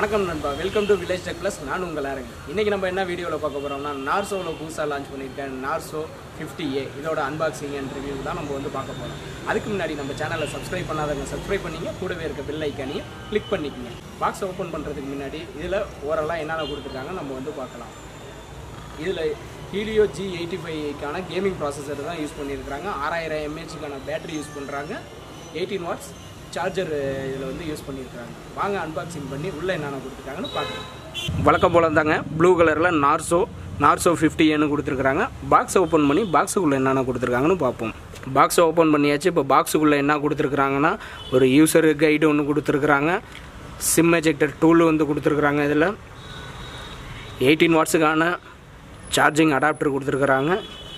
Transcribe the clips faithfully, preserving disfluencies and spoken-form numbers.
வணக்கம் நண்பா, welcome to village tech plus. நான் உங்கள் ஆரங்க. இன்றைக்கி நம்ம என்ன வீடியோவில் பார்க்க போகிறோம்னா, நார்சோவில் புதுசாக லான்ச் பண்ணியிருக்கேன் நார்சோ ஃபிஃப்டி ஏ. இதோட அன்பாக்சிங் அண்ட் ரிவ்யூ தான் நம்ம வந்து பார்க்க போகிறோம். அதுக்கு முன்னாடி நம்ம சேனலை சப்ஸ்கிரைப் பண்ணாதவங்க சப்ஸ்கிரைப் பண்ணிங்க, கூடவே இருக்க பெல் ஐக்கானையும் கிளிக் பண்ணிக்கோங்க. பாக்ஸை ஓப்பன் பண்ணுறதுக்கு முன்னாடி இதில் ஓரளவு என்னென்ன கொடுத்துருக்காங்க நம்ம வந்து பார்க்கலாம். இதில் ஹீலியோ ஜி எயிட்டி ஃபைவ்க்கான கேமிங் ப்ராசஸர் தான் யூஸ் பண்ணியிருக்கிறாங்க. ஆறாயிரம் எம்ஏஹெச்க்கான பேட்டரி யூஸ் பண்ணுறாங்க. எயிட்டீன் வாட்ஸ் சார்ஜர் இதில் வந்து யூஸ் பண்ணியிருக்காங்க. வாங்க அன்பாக்சிங் பண்ணி உள்ளே என்னென்ன கொடுத்துருக்காங்கன்னு பார்க்கலாம். வழக்கம் போல தாங்க ப்ளூ கலரில் நார்சோ நார்சோ ஃபிஃப்டி ஏன்னு கொடுத்துருக்குறாங்க. பாக்ஸை ஓப்பன் பண்ணி பாக்ஸுக்குள்ளே என்னென்ன கொடுத்துருக்காங்கன்னு பார்ப்போம். பாக்ஸை ஓப்பன் பண்ணியாச்சு. இப்போ பாக்ஸுக்குள்ளே என்ன கொடுத்துருக்குறாங்கன்னா, ஒரு யூசர் கைடு ஒன்று கொடுத்துருக்குறாங்க. சிம் எஜெக்டர் டூல் வந்து கொடுத்துருக்குறாங்க. இதில் எயிட்டீன் வாட்ஸுக்கான சார்ஜிங் அடாப்டர் கொடுத்துருக்குறாங்க.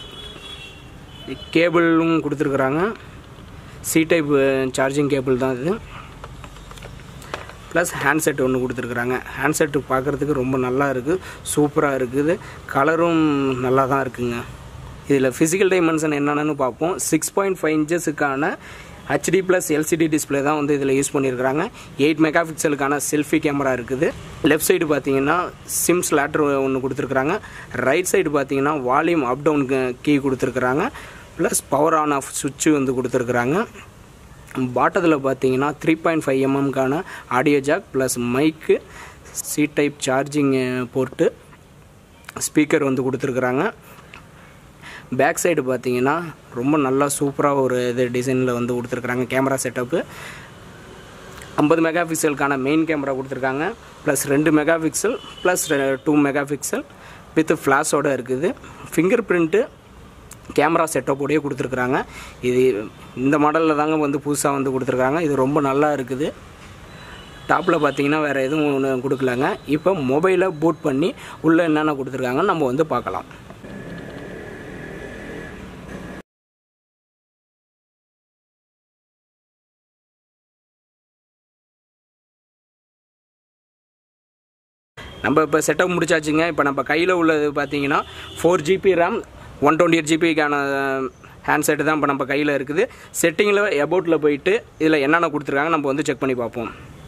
கேபிளும் கொடுத்துருக்குறாங்க. சி டைப் சார்ஜிங் கேபிள் தான் இது. ப்ளஸ் ஹேண்ட்செட் ஒன்று கொடுத்துருக்குறாங்க. ஹேண்ட்செட்டு பார்க்குறதுக்கு ரொம்ப நல்லா இருக்குது, சூப்பராக இருக்குது. கலரும் நல்லா தான் இருக்குங்க. இதில் ஃபிசிக்கல் டைமென்ஷன் என்னென்னு பார்ப்போம். சிக்ஸ் பாயிண்ட் ஃபைவ் இன்ச்சஸுக்கான ஹெச்டி ப்ளஸ் எல்சிடி டிஸ்பிளே தான் வந்து இதில் யூஸ் பண்ணியிருக்கிறாங்க. எயிட் மெகா பிக்சலுக்கான செல்ஃபி கேமரா இருக்குது. லெஃப்ட் சைடு பார்த்தீங்கன்னா சிம் ஸ்லாட்டர் ஒன்று கொடுத்துருக்குறாங்க. ரைட் சைடு பார்த்தீங்கன்னா வால்யூம் அப் டவுன் கீ கொடுத்துருக்குறாங்க. ப்ளஸ் பவர் ஆன் ஆஃப் சுவிட்சு வந்து கொடுத்துருக்குறாங்க. பாட்டத்தில் பார்த்தீங்கன்னா த்ரீ பாயிண்ட் ஃபைவ் எம்எம்க்கான audio jack plus mic, C type charging port, speaker வந்து கொடுத்துருக்குறாங்க. பேக் சைடு பார்த்தீங்கன்னா ரொம்ப நல்லா சூப்பராக ஒரு இது டிசைனில் வந்து கொடுத்துருக்குறாங்க. கேமரா செட்டப்பு ஐம்பது மெகா பிக்சலுக்கான மெயின் கேமரா கொடுத்துருக்காங்க. ப்ளஸ் ரெண்டு megapixel plus two megapixel with ஃப்ளாஷோடு இருக்குது. ஃபிங்கர் பிரிண்ட்டு கேமரா செட்டப்போடையே கொடுத்துருக்குறாங்க. இது இந்த மாடலில் தாங்க வந்து புதுசாக வந்து கொடுத்துருக்காங்க. இது ரொம்ப நல்லா இருக்குது. டாப்பில் பார்த்தீங்கன்னா வேறு எதுவும் ஒன்று கொடுக்கலாங்க. இப்போ மொபைலை பூட் பண்ணி உள்ளே என்னென்ன கொடுத்துருக்காங்கன்னு நம்ம வந்து பார்க்கலாம். நம்ம இப்போ செட்டப் முடிச்சாச்சுங்க. இப்போ நம்ம கையில் உள்ளது பார்த்தீங்கன்னா four GB RAM one twenty eight ஜிபிக்கான ஹேண்ட்செட்டு தான் இப்போ நம்ம கையில் இருக்குது. செட்டிங்கில் எபோட்டில் போயிட்டு இதில் என்னென்ன கொடுத்துருக்காங்க நம்ம வந்து செக் பண்ணி பார்ப்போம்.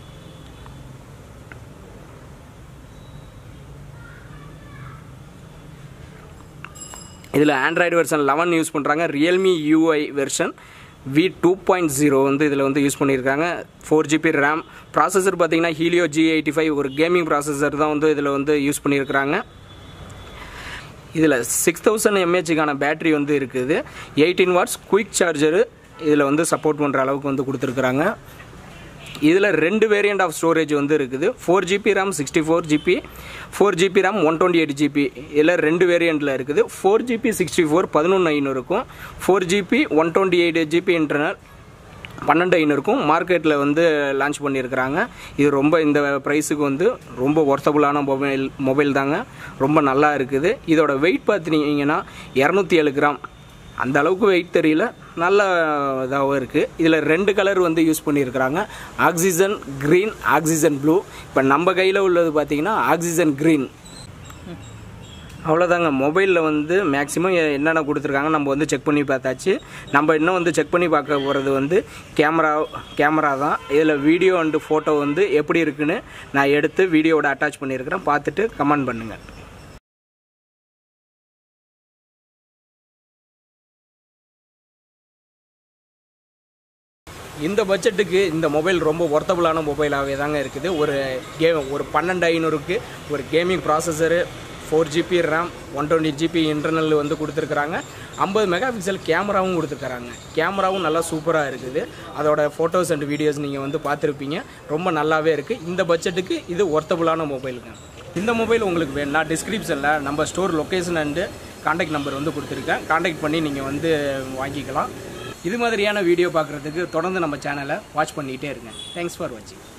இதில் ஆண்ட்ராய்டு வெர்ஷன் லெவன் யூஸ் பண்ணுறாங்க. Realme UI version V two point zero வந்து இதில் வந்து யூஸ் பண்ணியிருக்காங்க. Four GB RAM. ப்ராசஸர் பார்த்தீங்கன்னா ஹீலியோ ஜி எயிட்டி ஃபைவ் ஒரு கேமிங் ப்ராசஸர் தான் வந்து இதில் வந்து யூஸ் பண்ணியிருக்கிறாங்க. இதில் சிக்ஸ் தௌசண்ட் எம்ஏஹெச்க்கான பேட்ரி வந்து இருக்குது. எயிட்டீன் வாட்ஸ் குயிக் சார்ஜரு இதில் வந்து சப்போர்ட் பண்ணுற அளவுக்கு வந்து கொடுத்துருக்குறாங்க. இதில் ரெண்டு வேரியண்ட் ஆஃப் ஸ்டோரேஜ் வந்து இருக்குது. Four GB RAM sixty four GB four GB RAM one twenty eight GB இதில் ரெண்டு வேரியண்ட்டில் இருக்குது. ஃபோர் ஜிபி சிக்ஸ்டி ஃபோர் பதினொன்று ஐநூறுக்கும் four GB one twenty eight GB internal பன்னெண்டு ஐநூறுக்கும் மார்க்கெட்டில் வந்து லான்ச் பண்ணியிருக்கிறாங்க. இது ரொம்ப இந்த ப்ரைஸுக்கு வந்து ரொம்ப ஒர்த்தபுளான மொபைல் மொபைல் தாங்க. ரொம்ப நல்லா இருக்குது. இதோட வெயிட் பார்த்துட்டிங்கன்னா இரநூத்தி ஏழு கிராம் அந்த அளவுக்கு வெயிட் தெரியல, நல்ல இதாகவும் இருக்குது. இதில் ரெண்டு கலர் வந்து யூஸ் பண்ணியிருக்கிறாங்க. Oxygen green, oxygen blue. இப்போ நம்ம கையில் உள்ளது பார்த்திங்கன்னா ஆக்சிஜன் க்ரீன். அவ்வளோதாங்க. மொபைலில் வந்து மேக்ஸிமம் என்னென்ன கொடுத்துருக்காங்க நம்ம வந்து செக் பண்ணி பார்த்தாச்சு. நம்ம இன்னும் வந்து செக் பண்ணி பார்க்க போகிறது வந்து கேமரா கேமரா தான். இதில் வீடியோ அண்டு ஃபோட்டோ வந்து எப்படி இருக்குன்னு நான் எடுத்து வீடியோவோட அட்டாச் பண்ணியிருக்கிறேன். பார்த்துட்டு கமெண்ட் பண்ணுங்கள். இந்த பட்ஜெட்டுக்கு இந்த மொபைல் ரொம்ப ஒர்த்தபுளான மொபைலாகவே தாங்க இருக்குது. ஒரு கே ஒரு பன்னெண்டு ஐநூறுக்கு ஒரு gaming processor, four GB RAM, one twenty GB internal வந்து கொடுத்துருக்குறாங்க. ஐம்பது மெகா பிக்சல் கேமராவும் கொடுத்துருக்குறாங்க. கேமராவும் நல்லா சூப்பராக இருக்குது. அதோட ஃபோட்டோஸ் அண்ட் வீடியோஸ் நீங்கள் வந்து பார்த்துருப்பீங்க. ரொம்ப நல்லாவே இருக்குது. இந்த பட்ஜெட்டுக்கு இது ஒர்த்தபுளான மொபைலுங்க. இந்த மொபைல் உங்களுக்கு வேணும்னா டிஸ்கிரிப்ஷனில் நம்ம store location and contact number வந்து கொடுத்துருக்கேன். கான்டாக்ட் பண்ணி நீங்கள் வந்து வாங்கிக்கலாம். இது மாதிரியான வீடியோ பார்க்குறதுக்கு தொடர்ந்து நம்ம சேனலை வாட்ச் பண்ணிகிட்டே இருங்க. தேங்க்ஸ் ஃபார் வாட்சிங்.